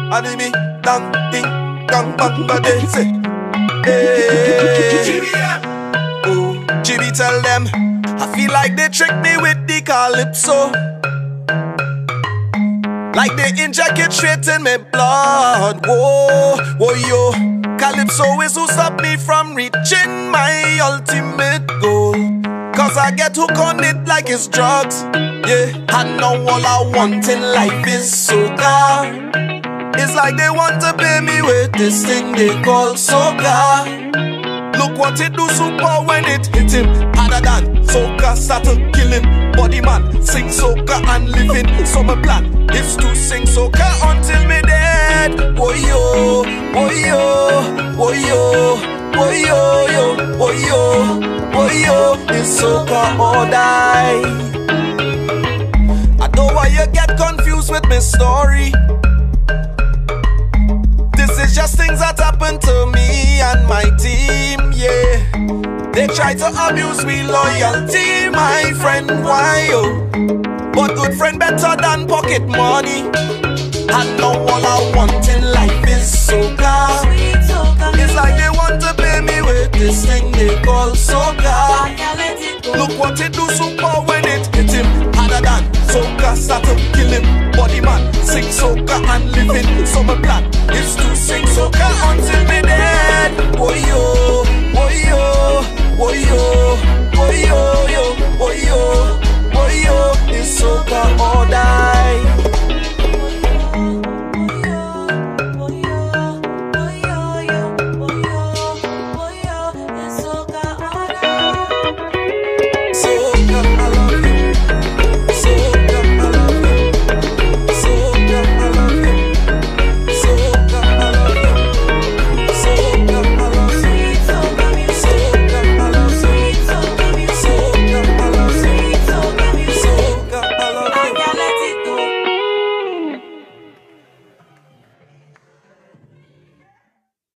Anime, dang, ding, gang, bang, bang, say. Hey. Oh, GB tell them, I feel like they tricked me with the Calypso. Like they inject it straight in my blood. Whoa, whoa, yo. Calypso is who stop me from reaching my ultimate goal. Cause I get hooked on it like it's drugs. Yeah, and now all I want in life is Soca. It's like they want to pay me with this thing they call Soca. Look what it do super when it hit him. Harder than Soca start to kill him. Body man, sing Soca and living. So my plan is to sing Soca until me dead. Oh yo, oh yo, oh yo, oh yo, yo, oh yo, oh yo. It's Soca or die. I know why you get confused with my story. This is just things that happen to me and my team, yeah. They try to abuse me loyalty, my friend, why yo? But good friend better than pocket money. And now all I want in life is Soca. It's like they want to pay me with this thing they call Soca. Look what it do super when it hit him. Harder than Soca start to kill him. Body man, sing Soca and living. So my plan